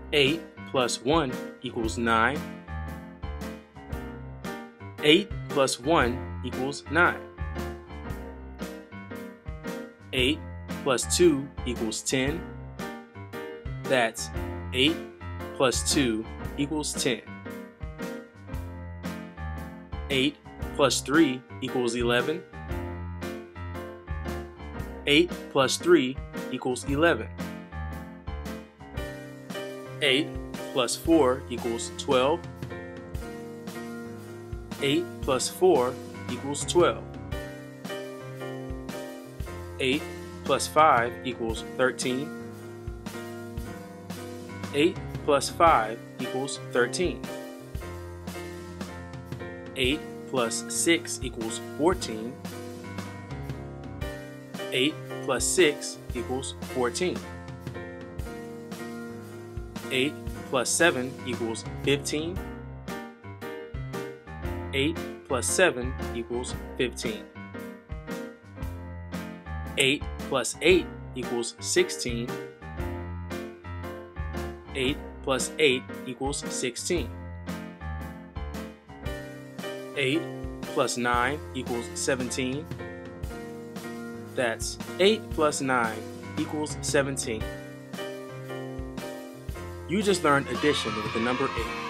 8 plus 1 equals 9. 8 plus 1 equals 9. 8 plus 2 equals 10. That's 8 plus 2 equals 10. 8 plus 3 equals 11. 8 plus 3 equals 11. 8 plus 4 equals 12. 8 plus 4 equals 12. 8 plus 5 equals 13. 8 plus 5 equals 13. 8 plus 6 equals 14. 8 plus 6 equals 14. 8 plus 7 equals 15. 8 plus 7 equals 15. 8 plus 8 equals 16. 8 plus 8 equals 16. 8 plus 9 equals 17. That's 8 plus 9 equals 17. You just learned addition with the number 8.